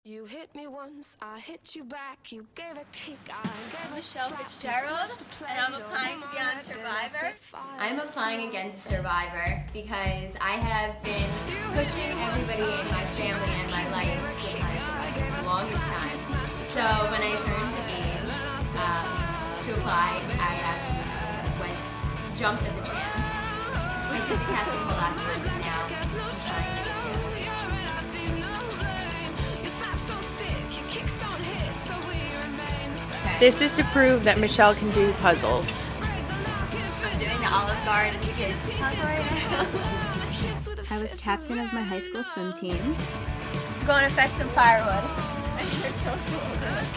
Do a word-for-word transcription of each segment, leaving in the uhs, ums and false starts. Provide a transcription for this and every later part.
You hit me once, I hit you back, you gave a kick, I gave I'm a Michelle slap, Fitzgerald, and I'm applying to be on Survivor. I'm applying against Survivor because I have been pushing everybody in my family and my life to apply to Survivor for the longest time. So when I turned the age um, to apply, I absolutely went, jumped at the chance. I did the casting call last time, and now I'm trying to get This is to prove that Michelle can do puzzles. I'm doing the Olive Garden kids puzzle right now. I was captain of my high school swim team. I'm going to fetch some firewood. You're so cool.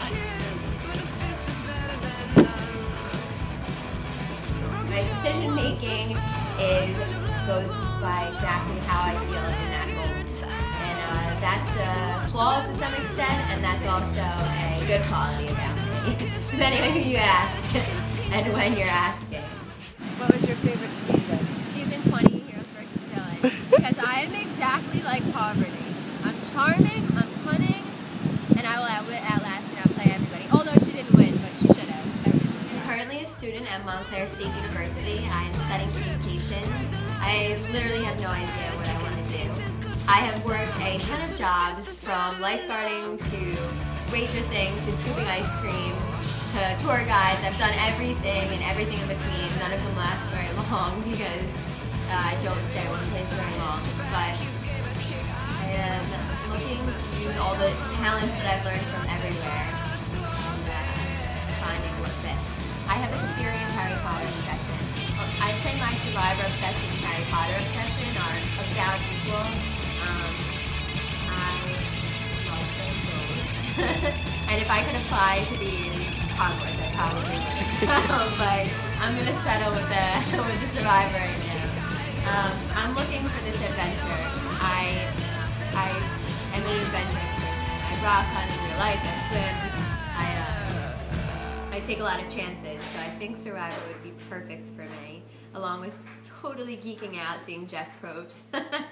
My decision making is goes by exactly how I feel in that moment, and uh, that's a flaw to some extent, and that's also a good quality about me, depending on who you ask and when you're asking. What was your favorite season? Season twenty, Heroes versus Villains, because I am exactly like poverty. I'm charming, I'm cunning, and I will outlast and outplay everybody. Although she didn't win, but she should have. I'm currently a student at Montclair State University. I'm studying communications. I literally have no idea what I want to do. I have worked a ton of jobs, from lifeguarding to waitressing to scooping ice cream to tour guides. I've done everything and everything in between. None of them last very long because uh, I don't stay at one place very long. But I am looking to use all the talents that I've learned from everywhere and uh, finding what fits. I have a serious Harry Potter obsession. I'd say my Survivor obsession and Harry Potter obsession are about equal. Um, I love them both. And if I could apply to be in Hogwarts, I probably would as well. But I'm going to settle with the, with the Survivor right now. Um, I'm looking for this adventure. I, I am an adventurous person. I rock hunt in real life, I swim. I, uh, I take a lot of chances, so I think Survivor would be perfect for me, along with totally geeking out seeing Jeff Probst.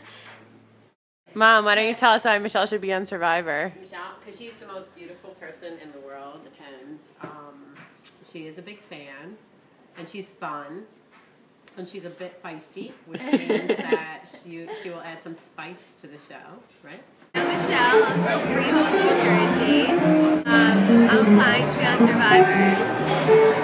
Mom, why don't you tell us why Michelle should be on Survivor? Michelle, because she's the most beautiful person in the world, and um, she is a big fan, and she's fun, and she's a bit feisty, which means that she, she will add some spice to the show, right? I'm Michelle, I'm from Freehold, New Jersey. Um, I'm applying to be on Survivor.